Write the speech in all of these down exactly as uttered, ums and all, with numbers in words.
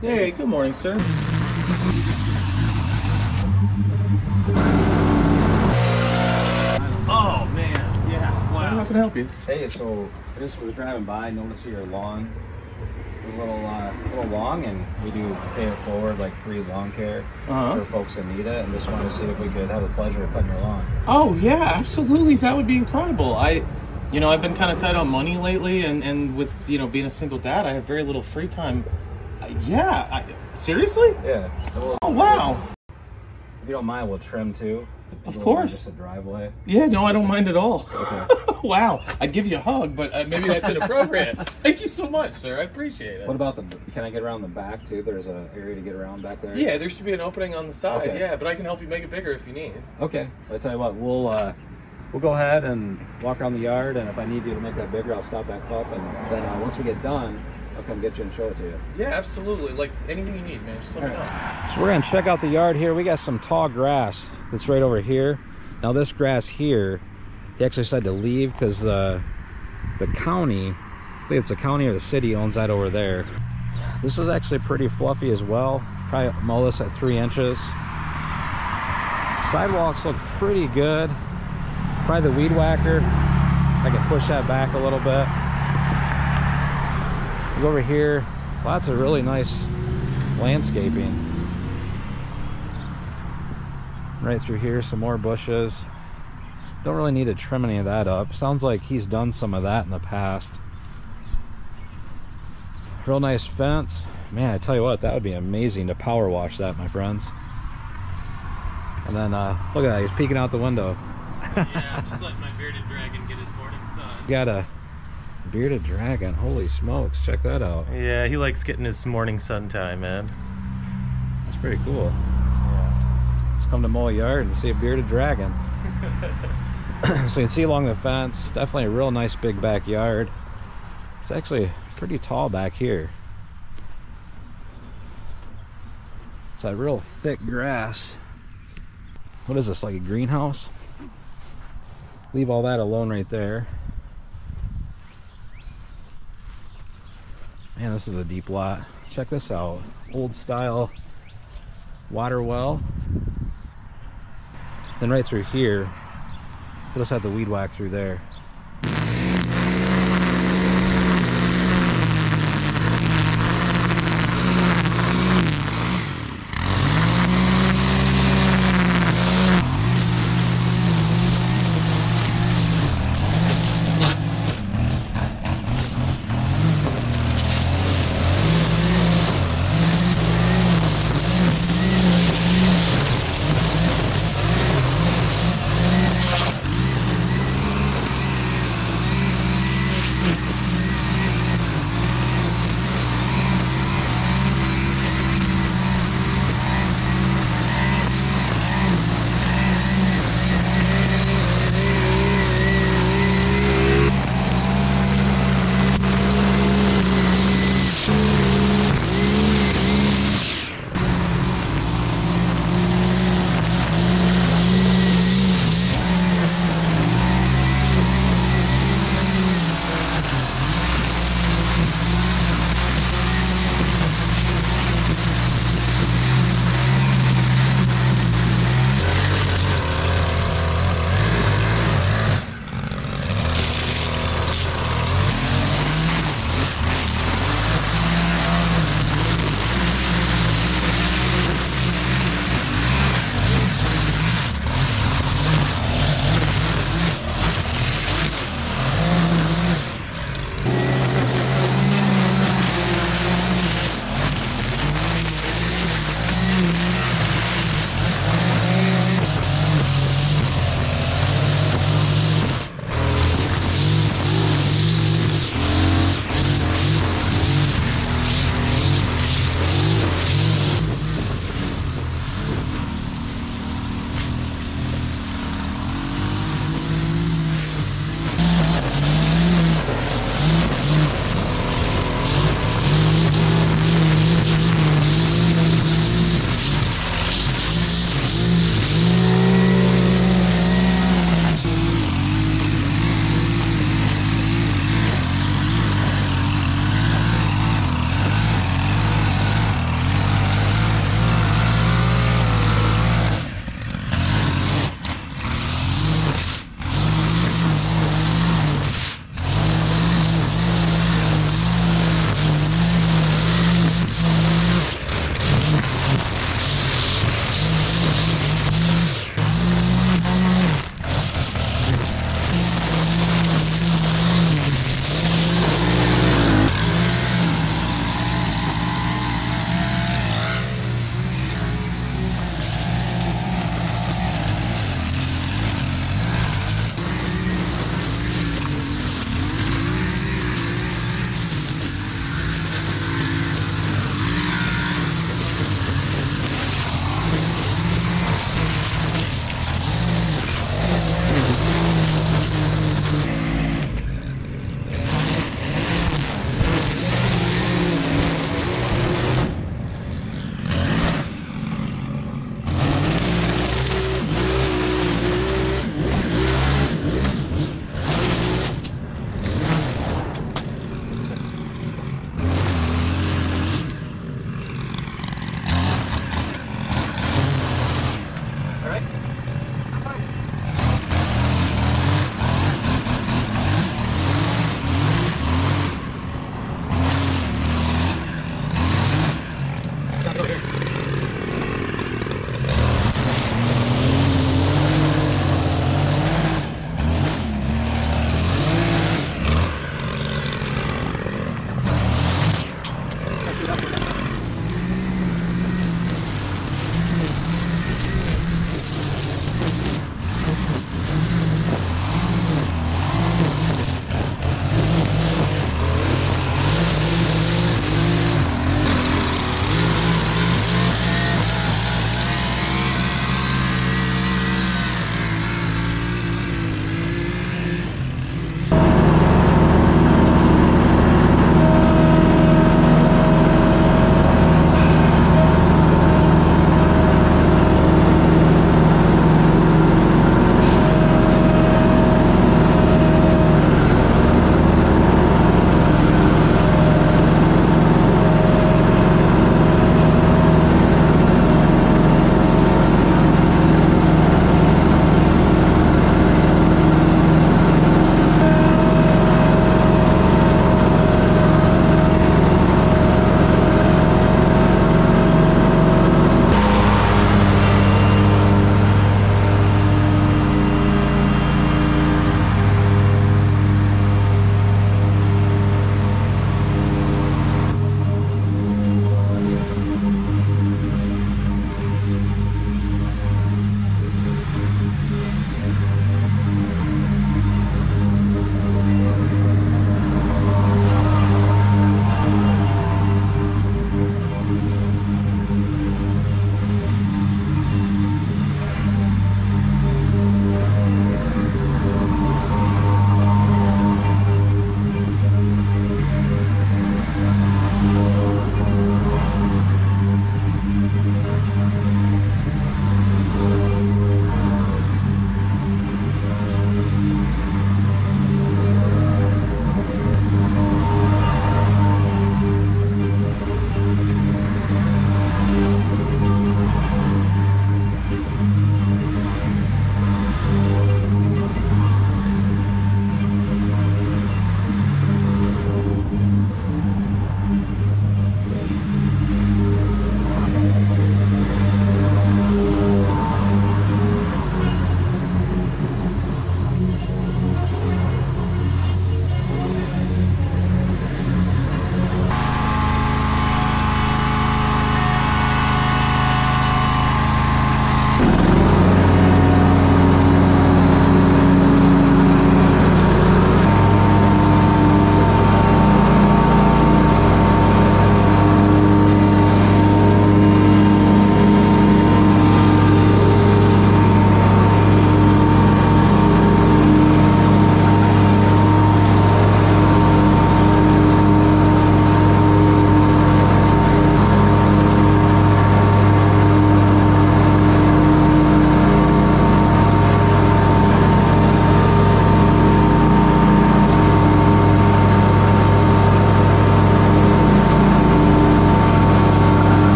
Hey, good morning, sir. Oh, man. Yeah. Wow. How can I help you? Hey, so I just was driving by, noticed your lawn was a little, uh, little long, and we do pay it forward, like free lawn care Uh-huh. for folks that need it, and just wanted to see if we could have the pleasure of cutting your lawn. Oh, yeah, absolutely. That would be incredible. I, you know, I've been kind of tight on money lately, and, and with, you know, being a single dad, I have very little free time. Uh, yeah. I, seriously? Yeah. We'll, Oh, wow. If you don't mind, we'll trim too. Of course. Just a driveway. Yeah, no, I don't mind at all. Okay. Wow. I'd give you a hug, but uh, maybe that's inappropriate. Thank you so much, sir. I appreciate it. What about the, can I get around the back too? There's an area to get around back there? Yeah, there should be an opening on the side. Okay. Yeah, but I can help you make it bigger if you need. Okay. I tell you what, we'll, uh, we'll go ahead and walk around the yard, and if I need you to make that bigger, I'll stop back up, and then uh, once we get done, I'll come get you and show it to you. Yeah, absolutely. Like anything you need, man. Just let me know. So we're gonna check out the yard here. We got some tall grass that's right over here. Now this grass here, he actually decided to leave because uh, the county, I believe it's the county or the city, owns that over there. This is actually pretty fluffy as well. Probably mow this at three inches. Sidewalks look pretty good. Probably the weed whacker. I can push that back a little bit. Go over here, lots of really nice landscaping. Right through here, some more bushes. Don't really need to trim any of that up. Sounds like he's done some of that in the past. Real nice fence. Man, I tell you what, that would be amazing to power wash that, my friends. And then uh, look at that, he's peeking out the window. Yeah, just letting my bearded dragon get his morning sun. Got a bearded dragon. Holy smokes, check that out. Yeah, he likes getting his morning sun time, man. That's pretty cool. Yeah. Let's come to mow a yard and see a bearded dragon. So you can see along the fence, definitely a real nice big backyard. It's actually pretty tall back here. It's that real thick grass. What is this, like a greenhouse? Leave all that alone right there. Man, this is a deep lot. Check this out. Old style water well. Then right through here, we'll just have the weed whack through there.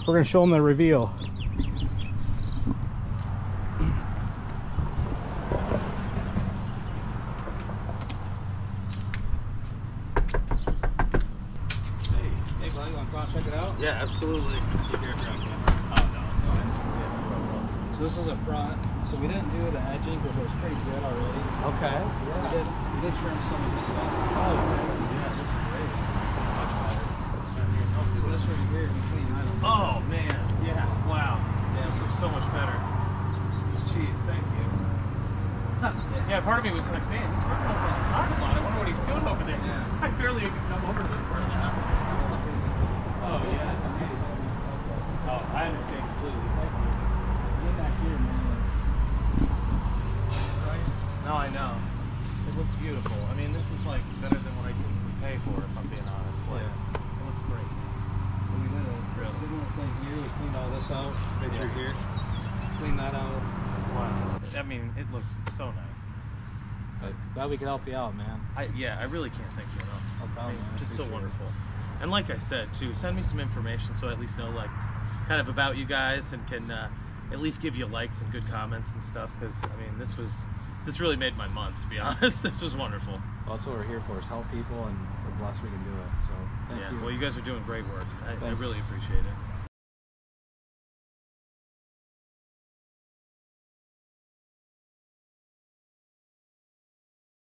we're gonna show them the reveal. Check it out? Yeah, absolutely. Keep your front camera. Oh, no, it's fine. Yeah, so this is a front. So we didn't do the edging because it was pretty good already. Okay. Yeah. We did, we did trim some of this up. Oh, yeah, that's great. Much better. So this right here, we clean that up. Oh, man. Yeah, wow. Yeah. This looks so much better. Jeez, thank you. Yeah, part of me was like, man, he's working over on the side a lot. I wonder what he's doing over there. Yeah. I barely even come over to this part of the house. Oh, yeah, geez. Oh, I understand completely. Thank you. Get back here, man. Right? No, I know. It looks beautiful. I mean, this is like better than what I typically pay for, if I'm being honest. Like, Yeah. it looks great. We did a Really? similar thing here. We cleaned all this out right Yeah. through here. Cleaned that out. Wow. I mean, it looks so nice. But glad we could help you out, man. I, yeah, I really can't thank you enough. No problem, I mean, man. I just so appreciate it. wonderful. And like I said, too, send me some information so I at least know, like, kind of about you guys and can uh, at least give you likes and good comments and stuff. Because I mean, this was this really made my month. To be honest, this was wonderful. Well, that's what we're here for, is help people, and we're blessed we can do it. So thank Yeah. you. Well, you guys are doing great work. I, I Thanks. really appreciate it.